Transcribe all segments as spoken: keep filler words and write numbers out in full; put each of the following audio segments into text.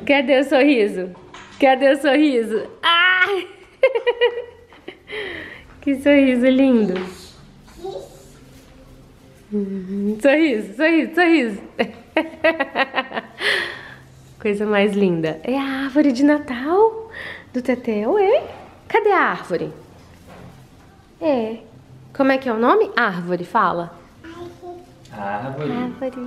Cadê o sorriso? Cadê o sorriso? Ai! Que sorriso lindo. Sorriso, sorriso, sorriso. Coisa mais linda. É a árvore de Natal do Tetel, é? Cadê a árvore? É. Como é que é o nome? Árvore, fala. Árvore. Árvore.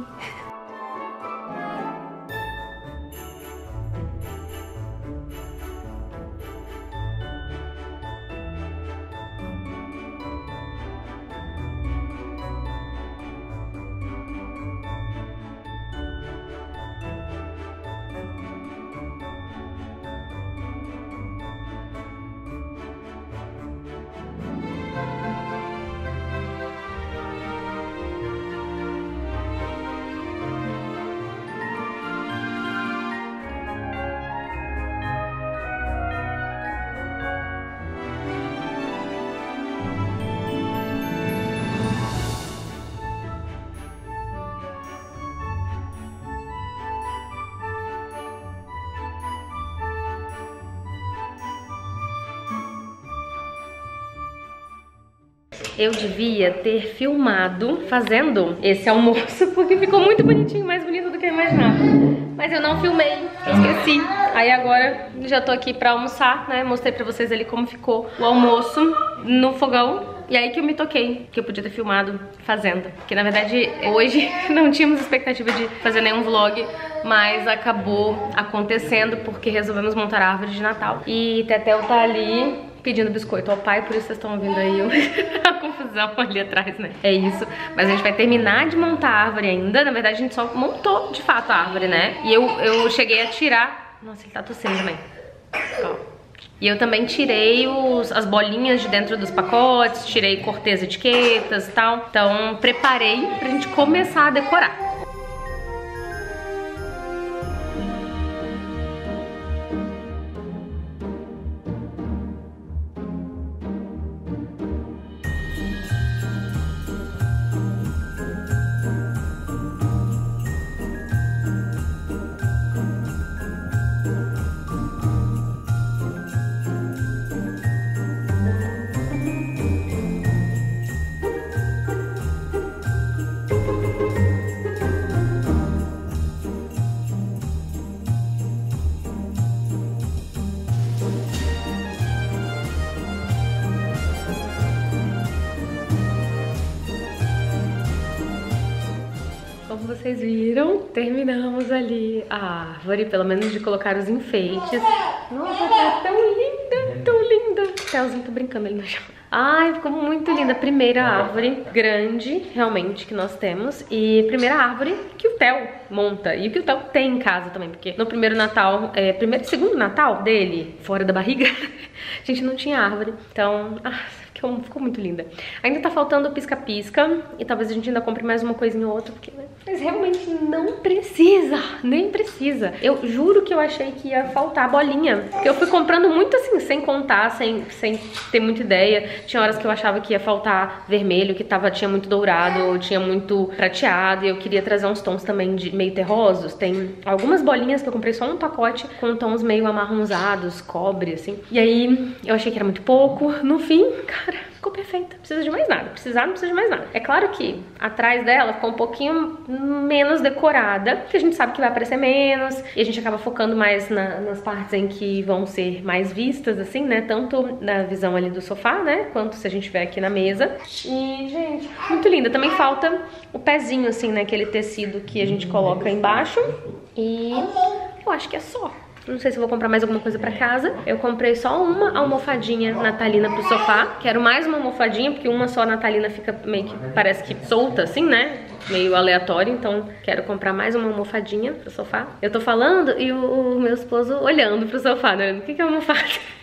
Eu devia ter filmado fazendo esse almoço, porque ficou muito bonitinho, mais bonito do que eu imaginava. Mas eu não filmei, esqueci. Aí agora já tô aqui pra almoçar, né? Mostrei pra vocês ali como ficou o almoço no fogão. E aí que eu me toquei, que eu podia ter filmado fazendo. Porque na verdade hoje não tínhamos expectativa de fazer nenhum vlog, mas acabou acontecendo porque resolvemos montar a árvore de Natal. E Tetel tá ali pedindo biscoito ao pai, por isso vocês estão ouvindo aí a confusão ali atrás, né? É isso. Mas a gente vai terminar de montar a árvore ainda. Na verdade a gente só montou de fato a árvore, né? E eu, eu cheguei a tirar... Nossa, ele tá tossindo também. Ó. E eu também tirei os, as bolinhas de dentro dos pacotes, tirei, cortei as etiquetas e tal. Então preparei pra gente começar a decorar. Como vocês viram, terminamos ali a árvore, pelo menos de colocar os enfeites. Nossa, tá tão linda, tão linda. Telzinho, tô brincando ali no chão. Ai, ficou muito linda. Primeira árvore grande, realmente, que nós temos. E primeira árvore que o Theo monta. E que o Theo tem em casa também. Porque no primeiro Natal, é, primeiro, segundo Natal dele, fora da barriga, a gente não tinha árvore. Então, ah, ficou, ficou muito linda. Ainda tá faltando o pisca-pisca. E talvez a gente ainda compre mais uma coisinha ou outra. Porque, né? Mas realmente não precisa. Nem precisa. Eu juro que eu achei que ia faltar bolinha. Porque eu fui comprando muito assim, sem contar, sem, sem ter muita ideia. Tinha horas que eu achava que ia faltar vermelho, que tava, tinha muito dourado, tinha muito prateado. E eu queria trazer uns tons também de meio terrosos. Tem algumas bolinhas que eu comprei só um pacote com tons meio amarronzados, cobre, assim. E aí eu achei que era muito pouco. No fim, cara, ficou perfeita. Não precisa de mais nada. Precisar, não precisa de mais nada. É claro que atrás dela ficou um pouquinho menos decorada, porque a gente sabe que vai aparecer menos. E a gente acaba focando mais na, nas partes em que vão ser mais vistas, assim, né? Tanto na visão ali do sofá, né? Quanto se a gente estiver aqui na mesa. E, gente, muito linda. Também falta o pezinho, assim, né? Aquele tecido que a gente coloca embaixo. E eu acho que é só. Não sei se eu vou comprar mais alguma coisa pra casa. Eu comprei só uma almofadinha natalina pro sofá. Quero mais uma almofadinha, porque uma só natalina fica meio que, parece que solta assim, né? Meio aleatório, então quero comprar mais uma almofadinha pro sofá. Eu tô falando e o, o meu esposo olhando pro sofá, né? O que que é almofada?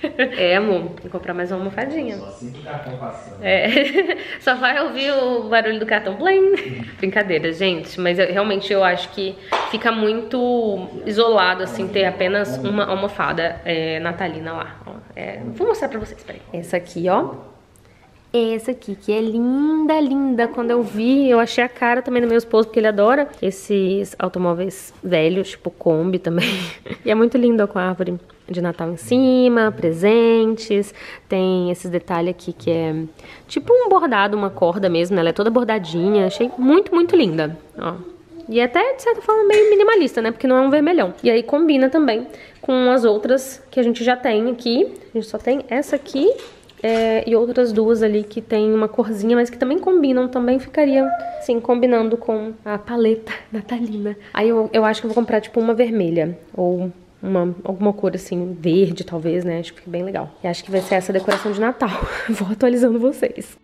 É, amor, vou comprar mais uma almofadinha. Só assim que o cartão passando. É, só vai ouvir o barulho do cartão. Blim. Brincadeira, gente, mas eu, realmente eu acho que fica muito isolado, assim, ter apenas uma almofada é, natalina lá. Ó. É, vou mostrar pra vocês, peraí. Essa aqui, ó. é essa aqui, que é linda, linda. Quando eu vi, eu achei a cara também do meu esposo, porque ele adora esses automóveis velhos, tipo Kombi também. E é muito lindo com a árvore de Natal em cima, presentes, tem esses detalhes aqui que é tipo um bordado, uma corda mesmo, ela é toda bordadinha, achei muito, muito linda, ó. E até, de certa forma, meio minimalista, né, porque não é um vermelhão. E aí combina também com as outras que a gente já tem aqui, a gente só tem essa aqui é, e outras duas ali que tem uma corzinha, mas que também combinam, também ficaria, assim, combinando com a paleta natalina. Aí eu, eu acho que eu vou comprar, tipo, uma vermelha, ou Uma, alguma cor assim, verde talvez, né? Acho que fica bem legal. E acho que vai ser essa decoração de Natal. Vou atualizando vocês.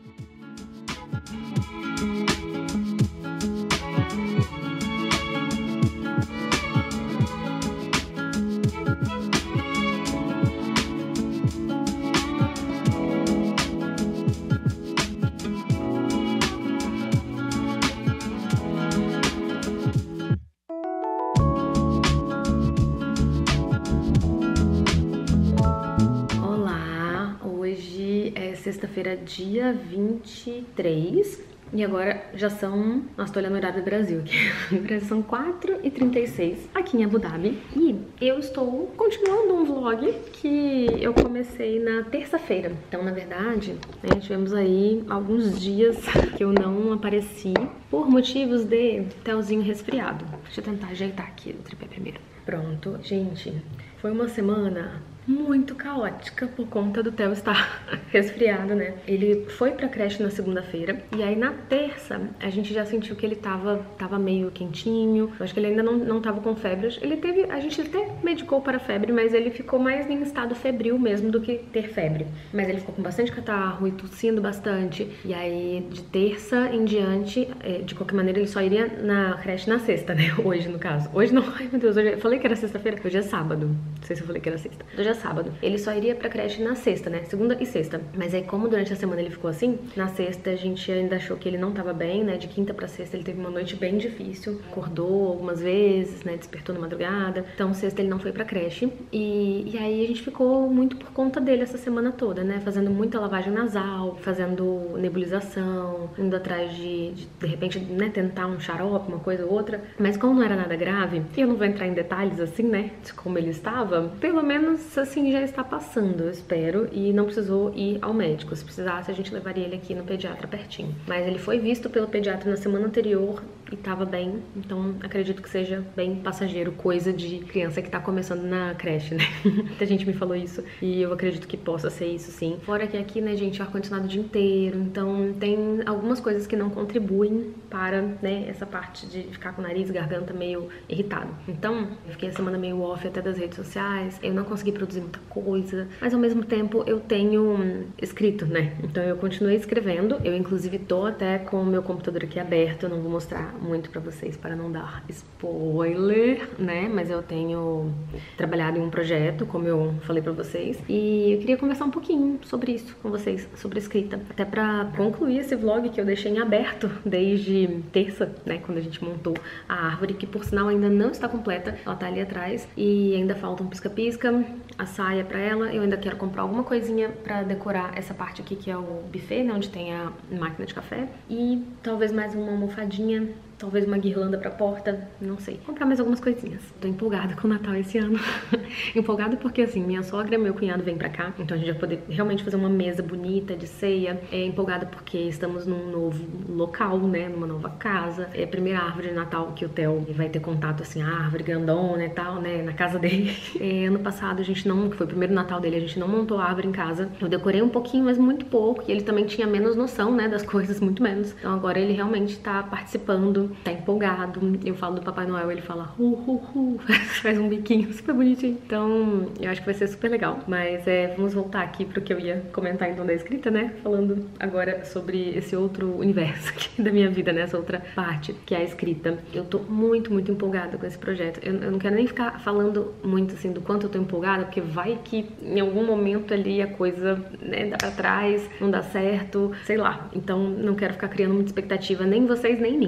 Sexta-feira, dia vinte e três. E agora já são... Nossa, tô olhando o horário do Brasil aqui. São quatro e trinta e seis aqui em Abu Dhabi. E eu estou continuando um vlog que eu comecei na terça-feira. Então, na verdade, né, tivemos aí alguns dias que eu não apareci por motivos de Telzinho resfriado. Deixa eu tentar ajeitar aqui o tripé primeiro. Pronto, gente. Foi uma semana muito caótica por conta do Theo estar resfriado, né? Ele foi pra creche na segunda-feira e aí na terça a gente já sentiu que ele tava, tava meio quentinho. Eu acho que ele ainda não, não tava com febre. Ele teve, a gente até medicou para febre, mas ele ficou mais em estado febril mesmo do que ter febre. Mas ele ficou com bastante catarro e tossindo bastante. E aí de terça em diante, de qualquer maneira ele só iria na creche na sexta, né? Hoje no caso. Hoje não, ai meu Deus, hoje eu falei que era sexta-feira. Hoje é sábado. Não sei se eu falei que era sexta. Hoje é sábado. Ele só iria pra creche na sexta, né? Segunda e sexta. Mas aí, como durante a semana ele ficou assim, na sexta a gente ainda achou que ele não tava bem, né? De quinta pra sexta ele teve uma noite bem difícil. Acordou algumas vezes, né? Despertou na madrugada. Então, sexta ele não foi pra creche. E, e aí a gente ficou muito por conta dele essa semana toda, né? Fazendo muita lavagem nasal, fazendo nebulização, indo atrás de, de, de repente, né? Tentar um xarope, uma coisa ou outra. Mas como não era nada grave, e eu não vou entrar em detalhes assim, né? De como ele estava, pelo menos assim já está passando, eu espero, e não precisou ir ao médico. Se precisasse, a gente levaria ele aqui no pediatra pertinho. Mas ele foi visto pelo pediatra na semana anterior e tava bem, então acredito que seja bem passageiro, coisa de criança que tá começando na creche, né? Muita gente me falou isso e eu acredito que possa ser isso sim. Fora que aqui, né, gente, ar-condicionado o dia inteiro, então tem algumas coisas que não contribuem para, né, essa parte de ficar com o nariz e garganta meio irritado. Então, eu fiquei a semana meio off até das redes sociais, eu não consegui produzir muita coisa, mas ao mesmo tempo eu tenho escrito, né? Então eu continuei escrevendo, eu inclusive tô até com o meu computador aqui aberto, eu não vou mostrar muito pra vocês para não dar spoiler, né? Mas eu tenho trabalhado em um projeto, como eu falei pra vocês, e eu queria conversar um pouquinho sobre isso com vocês, sobre escrita, até pra concluir esse vlog que eu deixei em aberto desde terça, né? Quando a gente montou a árvore, que por sinal ainda não está completa, ela tá ali atrás, e ainda falta um pisca-pisca, a saia pra ela, eu ainda quero comprar alguma coisinha pra decorar essa parte aqui que é o buffet, né? Onde tem a máquina de café, e talvez mais uma almofadinha, talvez uma guirlanda pra porta, não sei. Comprar mais algumas coisinhas. Tô empolgada com o Natal esse ano. Empolgada porque, assim, minha sogra e meu cunhado vêm pra cá, então a gente vai poder realmente fazer uma mesa bonita de ceia. É empolgada porque estamos num novo local, né, numa nova casa. É a primeira árvore de Natal que o Theo vai ter contato, assim, a árvore grandona e tal, né, na casa dele. É, ano passado a gente não, que foi o primeiro Natal dele, a gente não montou a árvore em casa. Eu decorei um pouquinho, mas muito pouco, e ele também tinha menos noção, né, das coisas, muito menos. Então agora ele realmente tá participando, tá empolgado. Eu falo do Papai Noel, ele fala hu, hu, hu, faz um biquinho super bonitinho. Então, eu acho que vai ser super legal. Mas é, vamos voltar aqui pro que eu ia comentar então da escrita, né? Falando agora sobre esse outro universo aqui da minha vida, né? Essa outra parte, que é a escrita. Eu tô muito, muito empolgada com esse projeto. Eu, eu não quero nem ficar falando muito, assim, do quanto eu tô empolgada, porque vai que em algum momento ali a coisa, né, dá pra trás, não dá certo, sei lá. Então, não quero ficar criando muita expectativa, nem vocês, nem em mim, né?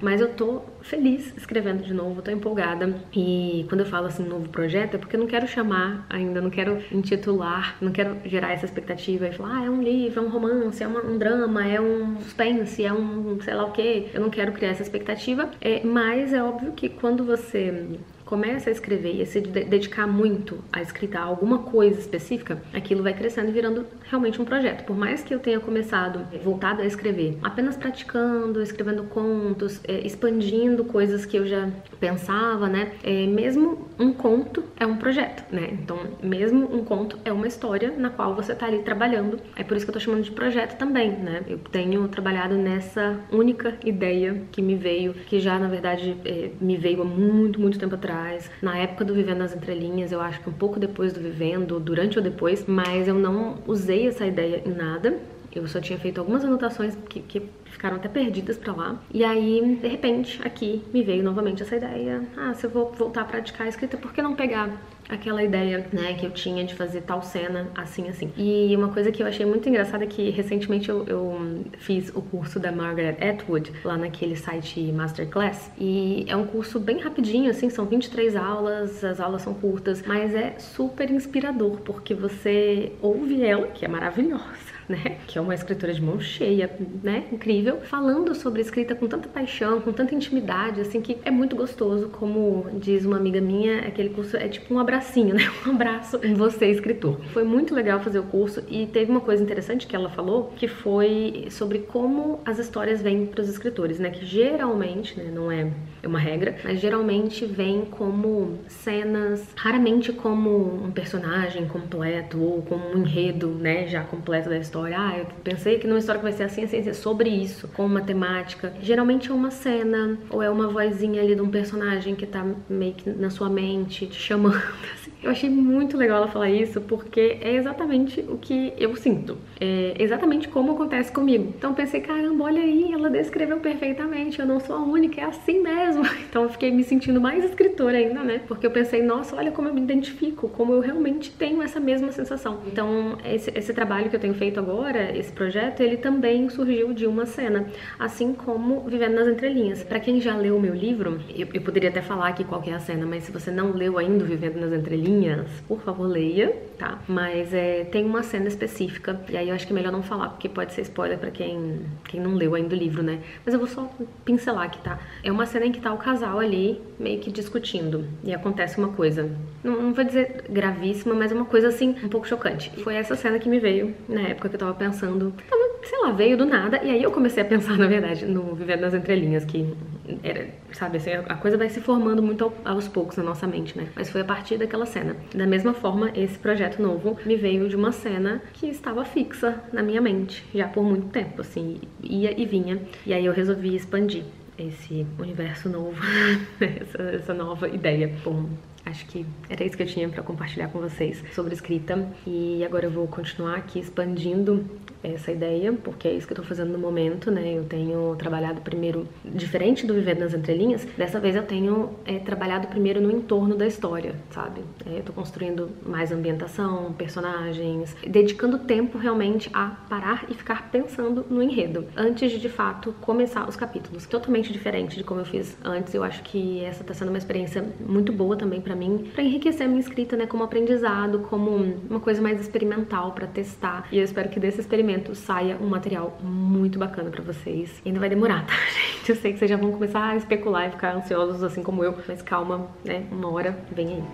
Mas eu tô feliz escrevendo de novo, tô empolgada. E quando eu falo assim, novo projeto, é porque eu não quero chamar ainda, não quero intitular, não quero gerar essa expectativa e falar, ah, é um livro, é um romance, é uma, um drama, é um suspense, é um sei lá o quê. Eu não quero criar essa expectativa, é, mas é óbvio que quando você começa a escrever e se dedicar muito à escrita, a alguma coisa específica, aquilo vai crescendo e virando realmente um projeto. Por mais que eu tenha começado voltado a escrever, apenas praticando, escrevendo contos, é, expandindo coisas que eu já pensava, né? É, mesmo um conto é um projeto, né? Então, mesmo um conto é uma história na qual você tá ali trabalhando. É por isso que eu tô chamando de projeto também, né? Eu tenho trabalhado nessa única ideia que me veio, que já, na verdade, é, me veio há muito, muito tempo atrás. Na época do Vivendo nas Entrelinhas, eu acho que um pouco depois do Vivendo, durante ou depois, mas eu não usei essa ideia em nada. Eu só tinha feito algumas anotações que, que ficaram até perdidas pra lá. E aí, de repente, aqui me veio novamente essa ideia. Ah, se eu vou voltar a praticar a escrita, por que não pegar aquela ideia, né, que eu tinha de fazer tal cena assim, assim. E uma coisa que eu achei muito engraçada é que recentemente eu, eu fiz o curso da Margaret Atwood lá naquele site Masterclass. E é um curso bem rapidinho, assim, são vinte e três aulas, as aulas são curtas, mas é super inspirador, porque você ouve ela, que é maravilhosa, né? Que é uma escritora de mão cheia, né? Incrível, falando sobre escrita com tanta paixão, com tanta intimidade, assim, que é muito gostoso. Como diz uma amiga minha, aquele curso é tipo um abracinho, né? Um abraço em você, escritor. Foi muito legal fazer o curso e teve uma coisa interessante que ela falou, que foi sobre como as histórias vêm para os escritores, né? Que geralmente, né? Não é uma regra, mas geralmente vem como cenas, raramente como um personagem completo ou como um enredo, né? Já completo da história. Ah, eu pensei que numa história que vai ser assim, assim, assim, sobre isso, com uma temática. Geralmente é uma cena, ou é uma vozinha ali de um personagem que tá meio que na sua mente, te chamando, assim. Eu achei muito legal ela falar isso, porque é exatamente o que eu sinto. É exatamente como acontece comigo. Então eu pensei, caramba, olha aí, ela descreveu perfeitamente, eu não sou a única, é assim mesmo. Então eu fiquei me sentindo mais escritora ainda, né? Porque eu pensei, nossa, olha como eu me identifico, como eu realmente tenho essa mesma sensação. Então esse, esse trabalho que eu tenho feito agora, esse projeto, ele também surgiu de uma cena, assim como Vivendo nas Entrelinhas. Pra quem já leu o meu livro, eu, eu poderia até falar aqui qual que é a cena, mas se você não leu ainda Vivendo nas Entrelinhas, por favor, leia, tá? Mas é, tem uma cena específica, e aí eu acho que é melhor não falar, porque pode ser spoiler pra quem, quem não leu ainda o livro, né? Mas eu vou só pincelar aqui, tá? É uma cena em que tá o casal ali, meio que discutindo, e acontece uma coisa, não, não vou dizer gravíssima, mas é uma coisa assim, um pouco chocante. Foi essa cena que me veio na época que eu tava pensando, sei lá, veio do nada, e aí eu comecei a pensar, na verdade, no Vivendo nas Entrelinhas, que era, sabe, assim, a coisa vai se formando muito aos poucos na nossa mente, né? Mas foi a partir daquela cena. Da mesma forma, esse projeto novo me veio de uma cena que estava fixa na minha mente, já por muito tempo, assim, ia e vinha, e aí eu resolvi expandir esse universo novo, essa, essa nova ideia. Bom, acho que era isso que eu tinha pra compartilhar com vocês sobre escrita, e agora eu vou continuar aqui expandindo essa ideia, porque é isso que eu tô fazendo no momento, né? Eu tenho trabalhado primeiro, diferente do Vivendo nas Entrelinhas, dessa vez eu tenho é, trabalhado primeiro no entorno da história, sabe? É, eu tô construindo mais ambientação, personagens, dedicando tempo realmente a parar e ficar pensando no enredo, antes de de fato começar os capítulos. Totalmente diferente de como eu fiz antes. Eu acho que essa tá sendo uma experiência muito boa também pra mim, pra enriquecer a minha escrita, né? Como aprendizado, como uma coisa mais experimental pra testar, e eu espero que desse experimento saia um material muito bacana pra vocês. E ainda vai demorar, tá, gente? Eu sei que vocês já vão começar a especular e ficar ansiosos assim como eu, mas calma, né? Uma hora vem aí.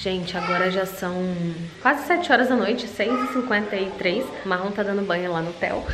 Gente, agora já são quase sete horas da noite, seis e cinquenta e três. O Marlon tá dando banho lá no Theo.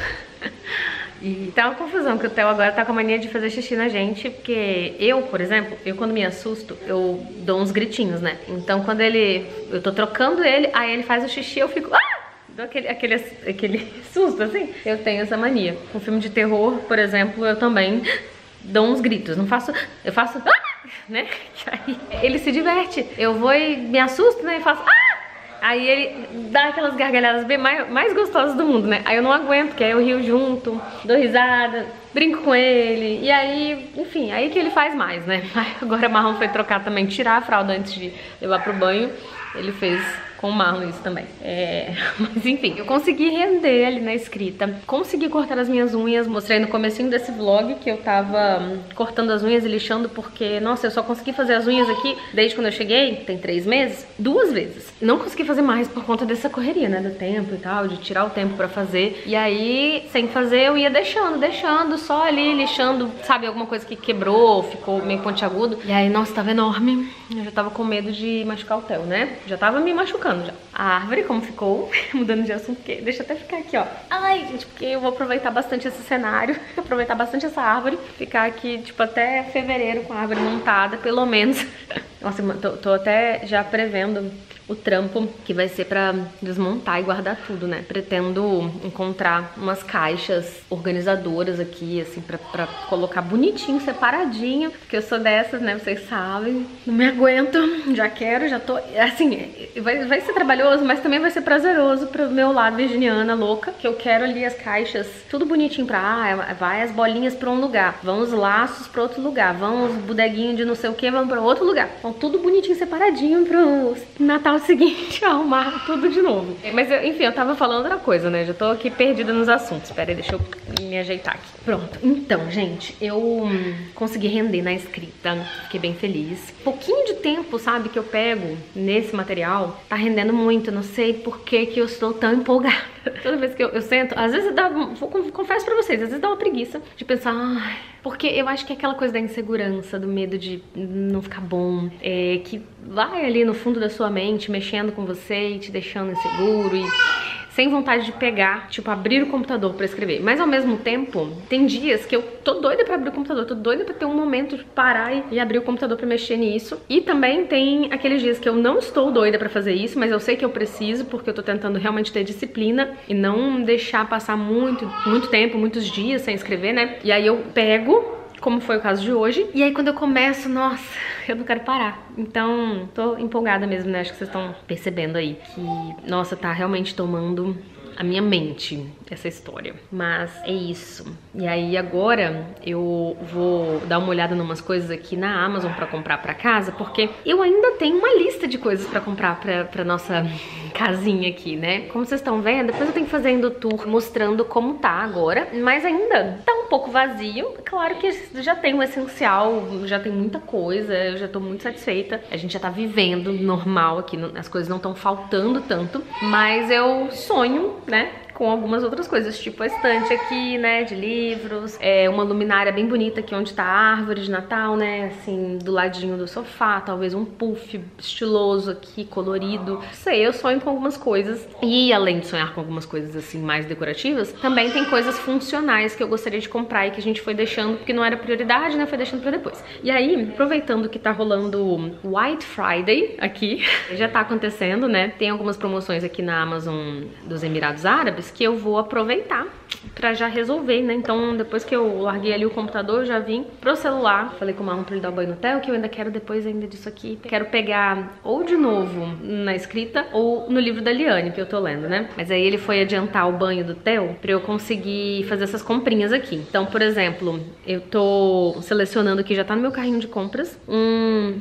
E tá uma confusão, que o Theo agora tá com a mania de fazer xixi na gente, porque eu, por exemplo, eu quando me assusto, eu dou uns gritinhos, né? Então quando ele, eu tô trocando ele, aí ele faz o xixi, eu fico... Ah! Dou aquele, aquele, aquele susto, assim. Eu tenho essa mania. Com filme de terror, por exemplo, eu também dou uns gritos. Não faço... Eu faço... Ah! Né? Que aí ele se diverte. Eu vou e me assusto, né? E faço... Ah! Aí ele dá aquelas gargalhadas bem mais, mais gostosas do mundo, né? Aí eu não aguento, porque aí eu rio junto, dou risada, brinco com ele. E aí, enfim, aí que ele faz mais, né? Aí agora o Marlon foi trocar também, tirar a fralda antes de levar pro banho. Ele fez com o Marlon isso também. É... Mas enfim, eu consegui render ali na escrita. Consegui cortar as minhas unhas. Mostrei no comecinho desse vlog que eu tava hum, cortando as unhas e lixando, porque, nossa, eu só consegui fazer as unhas aqui desde quando eu cheguei, tem três meses, duas vezes. Não consegui fazer mais por conta dessa correria, né, do tempo e tal, de tirar o tempo pra fazer. E aí, sem fazer, eu ia deixando, deixando, só ali lixando, sabe, alguma coisa que quebrou, ficou meio pontiagudo. E aí, nossa, tava enorme. Eu já tava com medo de machucar o Theo, né? Já tava me machucando já. A árvore, como ficou, mudando de assunto, porque deixa eu até ficar aqui, ó. Ai, gente, porque eu vou aproveitar bastante esse cenário, aproveitar bastante essa árvore, ficar aqui, tipo, até fevereiro com a árvore montada, pelo menos. Nossa, tô, tô até já prevendo o trampo que vai ser pra desmontar e guardar tudo, né? Pretendo encontrar umas caixas organizadoras aqui, assim, pra, pra colocar bonitinho, separadinho, porque eu sou dessas, né? Vocês sabem. Não me aguento, já quero, já tô... Assim, vai, vai ser trabalhoso, mas também vai ser prazeroso pro meu lado virginiana louca, que eu quero ali as caixas tudo bonitinho pra... Ah, vai as bolinhas pra um lugar, vão os laços pra outro lugar, vão os bodeguinhos de não sei o que, vão pra outro lugar. Então tudo bonitinho, separadinho pro Natal seguinte, arrumar tudo de novo. Mas, eu, enfim, eu tava falando outra coisa, né? Já tô aqui perdida nos assuntos. Pera aí, deixa eu me ajeitar aqui. Pronto. Então, gente, eu hum, consegui render na escrita. Fiquei bem feliz. Pouquinho de tempo, sabe, que eu pego nesse material, tá rendendo muito. Não sei por que que eu estou tão empolgada. Toda vez que eu, eu sento, às vezes dá... Vou, confesso pra vocês, às vezes dá uma preguiça de pensar... Ai, porque eu acho que é aquela coisa da insegurança, do medo de não ficar bom, é, que vai ali no fundo da sua mente, mexendo com você e te deixando inseguro e sem vontade de pegar, tipo, abrir o computador pra escrever. Mas ao mesmo tempo, tem dias que eu tô doida pra abrir o computador, tô doida pra ter um momento de parar e, e abrir o computador pra mexer nisso. E também tem aqueles dias que eu não estou doida pra fazer isso, mas eu sei que eu preciso, porque eu tô tentando realmente ter disciplina e não deixar passar muito, muito tempo, muitos dias sem escrever, né? E aí eu pego, como foi o caso de hoje. E aí quando eu começo, nossa, eu não quero parar. Então, tô empolgada mesmo, né? Acho que vocês estão percebendo aí que, nossa, tá realmente tomando a minha mente essa história. Mas é isso. E aí agora eu vou dar uma olhada em umas coisas aqui na Amazon pra comprar pra casa, porque eu ainda tenho uma lista de coisas pra comprar pra, pra nossa casinha aqui, né? Como vocês estão vendo, depois eu tenho que fazer ainda o tour mostrando como tá agora, mas ainda tá um pouco vazio. Claro que já tem o essencial, já tem muita coisa, eu já tô muito satisfeita. A gente já tá vivendo normal aqui, as coisas não estão faltando tanto, mas eu sonho, né, com algumas outras coisas, tipo a estante aqui, né, de livros, é uma luminária bem bonita aqui onde tá a árvore de Natal, né, assim, do ladinho do sofá, talvez um puff estiloso aqui, colorido. Não sei, eu sonho com algumas coisas. E além de sonhar com algumas coisas assim mais decorativas, também tem coisas funcionais que eu gostaria de comprar e que a gente foi deixando porque não era prioridade, né, foi deixando pra depois. E aí, aproveitando que tá rolando White Friday aqui, já tá acontecendo, né, tem algumas promoções aqui na Amazon dos Emirados Árabes que eu vou aproveitar pra já resolver, né? Então, depois que eu larguei ali o computador, eu já vim pro celular. Falei com o Marlon pra ele dar o banho no Theo, que eu ainda quero depois ainda disso aqui. Quero pegar ou de novo na escrita ou no livro da Liane, que eu tô lendo, né? Mas aí ele foi adiantar o banho do Theo pra eu conseguir fazer essas comprinhas aqui. Então, por exemplo, eu tô selecionando aqui, já tá no meu carrinho de compras, um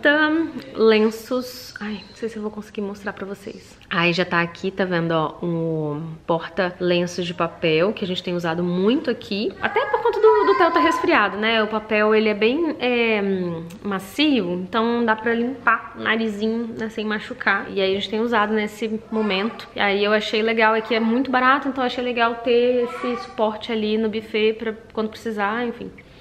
porta-lenços. Ai, não sei se eu vou conseguir mostrar pra vocês. Aí já tá aqui, tá vendo, ó, um porta-lenços de papel, que a gente tem usado muito aqui. Até por conta do, do Theo tá resfriado, né? O papel, ele é bem é, macio, então dá pra limpar o narizinho, né, sem machucar. E aí a gente tem usado nesse momento. E aí eu achei legal, aqui é muito barato, então eu achei legal ter esse suporte ali no buffet pra quando precisar, enfim.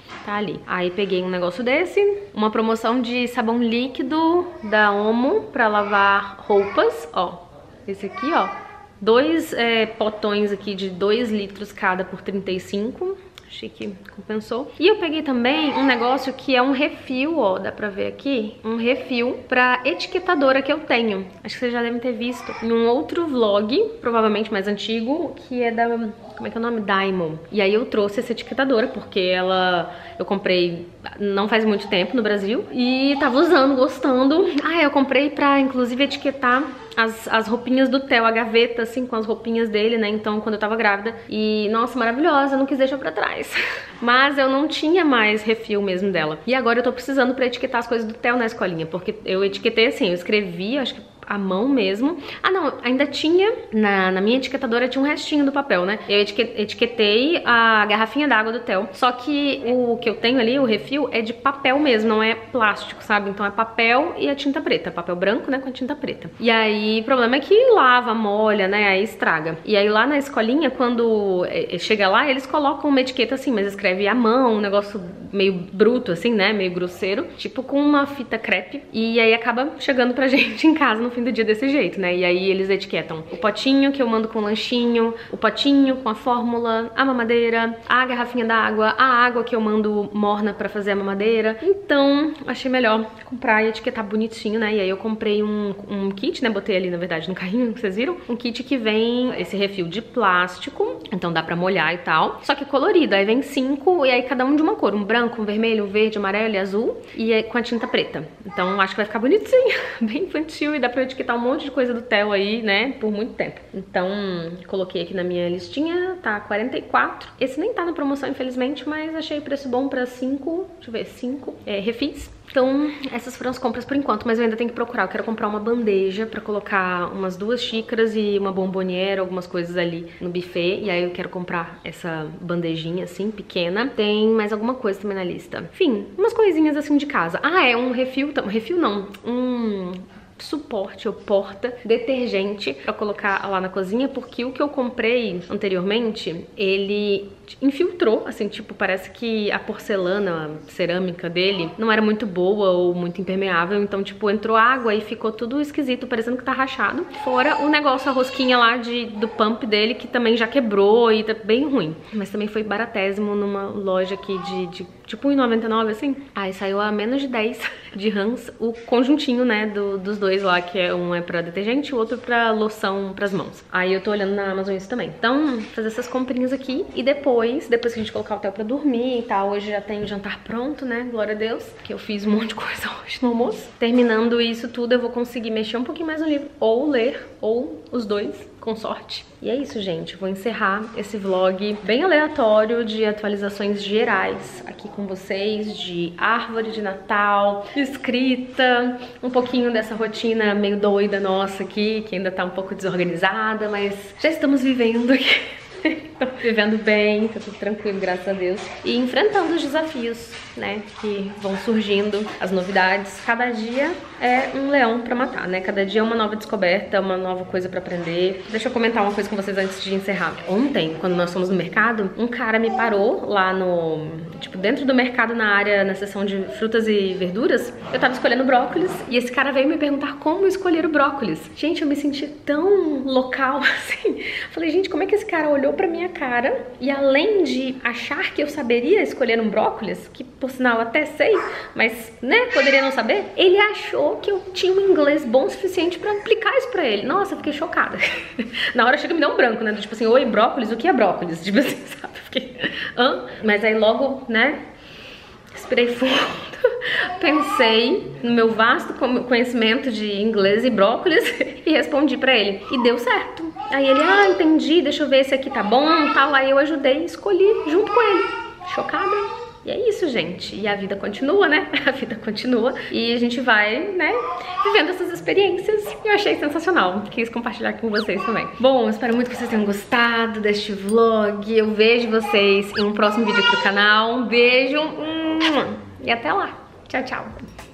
Tá ali. Aí peguei um negócio desse, uma promoção de sabão líquido da Omo pra lavar roupas, ó. Esse aqui, ó. Dois é, potões aqui de dois litros cada por trinta e cinco. Achei que compensou. E eu peguei também um negócio que é um refil, ó, dá pra ver aqui, um refil pra etiquetadora que eu tenho. Acho que vocês já devem ter visto em um outro vlog, provavelmente mais antigo, que é da, como é que é o nome? Daimon. E aí eu trouxe essa etiquetadora, porque ela, eu comprei não faz muito tempo no Brasil e tava usando, gostando. Ah, eu comprei pra, inclusive, etiquetar As, as roupinhas do Theo, a gaveta, assim, com as roupinhas dele, né? Então, quando eu tava grávida. E, nossa, maravilhosa, eu não quis deixar pra trás. Mas eu não tinha mais refil mesmo dela. E agora eu tô precisando pra etiquetar as coisas do Theo na escolinha. Porque eu etiquetei assim, eu escrevi, acho que à mão mesmo. Ah, não, ainda tinha, na, na minha etiquetadora tinha um restinho do papel, né? Eu etiquetei a garrafinha d'água do Theo. Só que o que eu tenho ali, o refil, é de papel mesmo, não é plástico, sabe? Então é papel e a tinta preta. Papel branco, né, com a tinta preta. E aí, o problema é que lava, molha, né, aí estraga. E aí lá na escolinha, quando chega lá, eles colocam uma etiqueta assim, mas escreve à mão, um negócio meio bruto, assim, né, meio grosseiro. Tipo com uma fita crepe. E aí acaba chegando pra gente em casa no fim do dia desse jeito, né? E aí eles etiquetam o potinho que eu mando com o lanchinho, o potinho com a fórmula, a mamadeira, a garrafinha d'água, a água que eu mando morna pra fazer a mamadeira. Então, achei melhor comprar e etiquetar bonitinho, né? E aí eu comprei um, um kit, né? Botei ali, na verdade, no carrinho, vocês viram? Um kit que vem esse refil de plástico, então dá pra molhar e tal. Só que colorido, aí vem cinco e aí cada um de uma cor, um branco, um vermelho, um verde, amarelo e azul e aí com a tinta preta. Então acho que vai ficar bonitinho, bem infantil e dá pra etiquetar um monte de coisa do Theo aí, né, por muito tempo. Então, coloquei aqui na minha listinha, tá quarenta e quatro. Esse nem tá na promoção, infelizmente, mas achei o preço bom pra cinco, deixa eu ver, cinco é, refis. Então, essas foram as compras por enquanto, mas eu ainda tenho que procurar. Eu quero comprar uma bandeja pra colocar umas duas xícaras e uma bomboniera, algumas coisas ali no buffet. E aí eu quero comprar essa bandejinha assim, pequena. Tem mais alguma coisa também na lista. Enfim, umas coisinhas assim de casa. Ah, é um refil, um refil não, um suporte ou porta detergente pra colocar lá na cozinha, porque o que eu comprei anteriormente, ele infiltrou, assim, tipo, parece que a porcelana, a cerâmica dele não era muito boa ou muito impermeável, então, tipo, entrou água e ficou tudo esquisito, parecendo que tá rachado. Fora o negócio, a rosquinha lá de, do pump dele, que também já quebrou e tá bem ruim. Mas também foi baratésimo numa loja aqui de, de tipo um e noventa e nove, assim. Aí saiu a menos de dez de Hans, o conjuntinho, né, do, dos dois lá, que é um é pra detergente e o outro pra loção pras mãos. Aí eu tô olhando na Amazon isso também. Então, fazer essas comprinhas aqui e depois Depois que a gente colocar o Theo pra dormir e tal, hoje já tem jantar pronto, né? Glória a Deus, que eu fiz um monte de coisa hoje no almoço. Terminando isso tudo, eu vou conseguir mexer um pouquinho mais no livro, ou ler, ou os dois, com sorte. E é isso, gente. Vou encerrar esse vlog bem aleatório de atualizações gerais aqui com vocês, de árvore de Natal, escrita, um pouquinho dessa rotina meio doida nossa aqui, que ainda tá um pouco desorganizada, mas já estamos vivendo aqui. Tô vivendo bem, tá tudo tranquilo, graças a Deus. E enfrentando os desafios, né, que vão surgindo, as novidades. Cada dia é um leão pra matar, né? Cada dia é uma nova descoberta, uma nova coisa pra aprender. Deixa eu comentar uma coisa com vocês antes de encerrar. Ontem, quando nós fomos no mercado, um cara me parou lá no... tipo, dentro do mercado, na área, na seção de frutas e verduras. Eu tava escolhendo brócolis e esse cara veio me perguntar como escolher o brócolis. Gente, eu me senti tão local, assim. Falei, gente, como é que esse cara olhou pra minha cara e além de achar que eu saberia escolher um brócolis, que por sinal até sei, mas, né, poderia não saber, ele achou que eu tinha um inglês bom o suficiente pra aplicar isso pra ele. Nossa, eu fiquei chocada. Na hora chega me deu um branco, né, tipo assim, oi, brócolis, o que é brócolis? Tipo assim, sabe, eu fiquei, hã? Mas aí logo, né, respirei fundo, pensei no meu vasto conhecimento de inglês e brócolis e respondi pra ele. E deu certo. Aí ele, ah, entendi, deixa eu ver se aqui tá bom, tal. Aí eu ajudei e escolhi junto com ele. Chocada. E é isso, gente. E a vida continua, né? A vida continua. E a gente vai, né, vivendo essas experiências. E eu achei sensacional. Quis compartilhar com vocês também. Bom, eu espero muito que vocês tenham gostado deste vlog. Eu vejo vocês em um próximo vídeo aqui do canal. Um beijo. E até lá. Tchau, tchau.